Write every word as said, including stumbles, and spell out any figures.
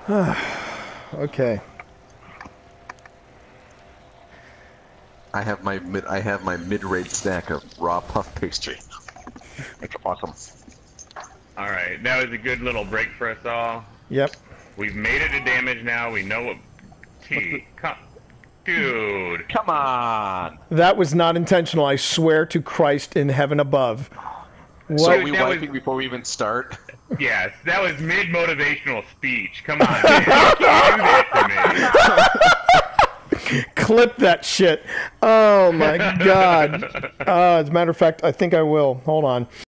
Okay. I have my mid. I have my mid-range snack of raw puff pastry. It's awesome. All right, that was a good little break for us all. Yep. We've made it to damage now. We know what. T. Come, dude. Come on. That was not intentional. I swear to Christ in heaven above. What? So are we That was- wiping before we even start? Yes, that was mid-motivational speech. Come on, man. You can't do that to me. Clip that shit. Oh my God. Uh, as a matter of fact, I think I will. Hold on.